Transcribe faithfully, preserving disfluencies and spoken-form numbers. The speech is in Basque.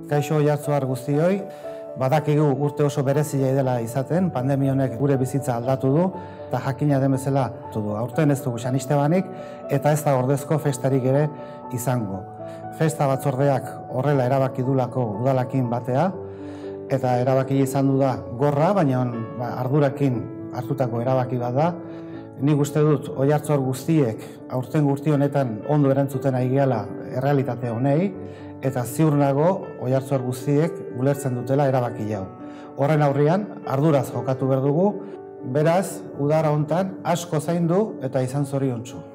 Kaixo Oiartzuar guztioi, badakigu urte oso berezia dela izaten, pandemia honek gure bizitza aldatu du, eta jakina den bezala du. Aurten ez dugu San Estebanik, eta ez da ordezko festarik ere izango. Festa batzordeak horrela erabaki dulako udalakin batea, eta erabaki izan du da gorra, baina ardurakin hartutako erabaki bat da. Nik uste dut Oiartzuar guztiek aurten gurti honetan ondo erantzuten ari gehala errealitate honei, eta ziur nago Oiartzuar guztiek ulertzen dutela erabaki hau. Horren aurrean arduraz jokatu behar dugu, beraz udara hontan asko zaindu eta izan zoriontsu.